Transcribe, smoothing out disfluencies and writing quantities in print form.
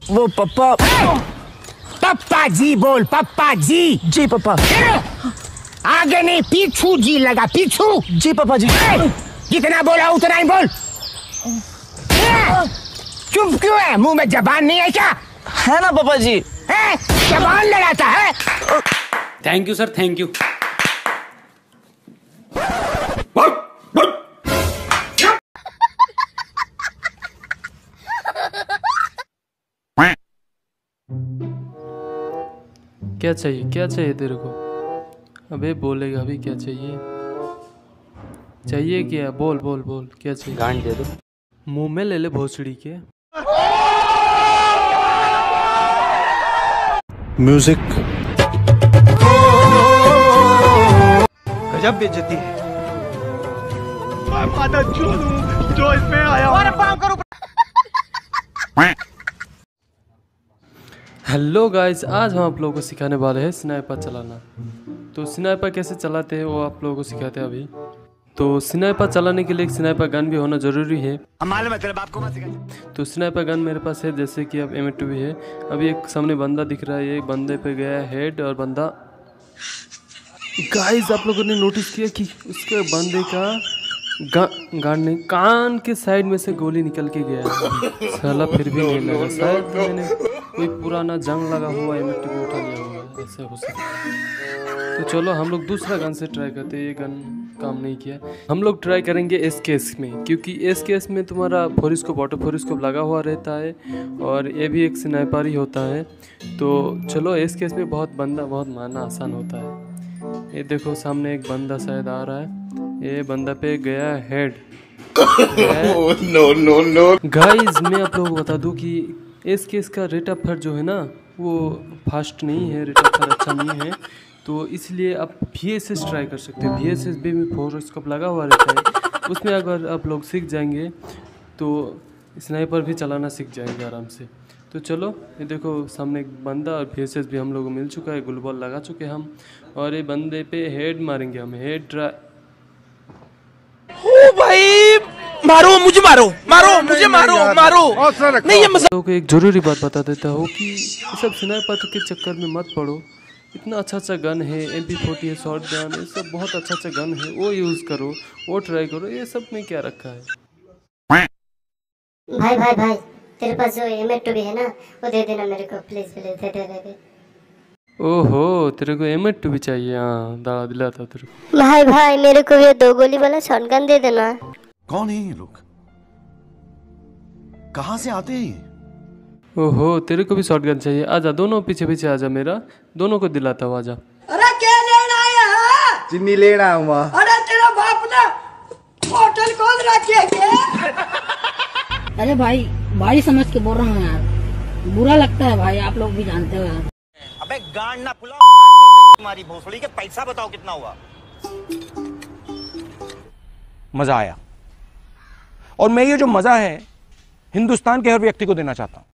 वो पप्पा। पप्पा जी बोल, पप्पा जी। जी पापा। आगे नहीं पीछू जी लगा, पीछू। जी पापा जी। जितना बोला उतना ही बोल। चुप क्यों है? मुंह में जबान नहीं है क्या? है ना पापा जी। है जबान लड़ाता है। Thank you sir, thank you. क्या चाहिए, क्या चाहिए तेरे को? अबे बोलेगा अभी क्या चाहिए? चाहिए क्या? बोल बोल बोल, क्या चाहिए? गांड दे दो। मुंह में ले ले भोसड़ी के। म्यूजिक। गजब बेइज्जती है। मैं माता जो इसमें आया और काम करूं। हेलो गाइस, आज हम आप लोगों को सिखाने वाले हैं स्नाइपर चलाना। तो स्नाइपर कैसे चलाते हैं वो आप लोगों को सिखाते हैं अभी। तो स्नाइपर चलाने के लिए एक स्नाइपर गन भी होना ज़रूरी है। हमारे मतलब आपको मत सिखाइए। तो स्नाइपर गन मेरे पास है, जैसे कि अब M2 भी है। अभी एक सामने बंदा दिख रहा है, ये बंदे पे गया हेड और बंदा। गाइस आप लोगों ने नोटिस किया कि उसके बंदे का गांड नहीं, कान के साइड में से गोली निकल के गया है। साला फिर भी नहीं लगा। शायद मैंने कोई पुराना जंग लगा हुआ M2 को उठा लिया हुआ है, ऐसा हो सकता है। तो चलो हम लोग दूसरा गन से ट्राई करते हैं। ये गन काम नहीं किया, हम लोग ट्राई करेंगे SKS में, क्योंकि SKS में तुम्हारा फोरिस्कोप, ऑटो फोरिस्कोप लगा हुआ रहता है और ये भी एक स्नाइपर ही होता है। तो चलो SKS में बहुत मारना आसान होता है। ये देखो सामने एक बंदा शायद आ रहा है, ये बंदा पे गया हेड। नो गाइस मैं आप लोगों को बता दूं कि SKS का रेट ऑफ फायर जो है ना वो फास्ट नहीं है, रेट ऑफ फायर अच्छा नहीं है। तो इसलिए आप VSS ट्राई कर सकते हैं। VSS भी फोरस्कोप लगा हुआ रहता है, उसमें अगर आप लोग सीख जाएंगे तो स्नाइपर भी चलाना सीख जाएंगे आराम से। तो चलो ये देखो सामने एक बंदा और VSS भी हम लोगों को मिल चुका है, गुलबॉल लगा चुके हम और ये बंदे पे हेड मारेंगे हम। Head try. ओ भाई मारो मुझे, मारो मारो मुझे, मारो मारो। नहीं ये तो एक जरूरी बात बता देता हूँ कि ये सब स्नाइपर के चक्कर में मत पड़ो। इतना अच्छा गन है, MP40 है, शॉर्ट गन, ये सब बहुत अच्छा गन है, वो यूज़ करो, वो ट्राई करो। ये सब में क्या रखा है? भाई भाई भाई तेरे पास जो M2 भी है ना वो दे देना मेरे को, प्लीज प्लीज दे दे। ओहो तेरे को M2 भी चाहिए? हाँ दादा दिलाता तेरे को। भाई भाई मेरे को ये 2 गोली वाला शॉटगन दे देना। कौन है ये लोग? कहां से आते हैं? ओहो तेरे को भी शॉटगन चाहिए? आजा, दोनों पीछे पीछे आजा, मेरा दोनों को दिलाता हूँ, आजा। अरे क्या लेना है? चिन्नी लेना हुआ। अरे तेरा बाप ने होटल खोल रखी है क्या? अरे भाई भाई समझ के बोल रहा हूँ यार, बुरा लगता है भाई, आप लोग भी जानते हो यार। अबे गांड ना फुलाओ, तुम्हारी भोसड़ी के पैसा बताओ कितना हुआ। मजा आया और मैं ये जो मजा है हिंदुस्तान के हर व्यक्ति को देना चाहता हूं।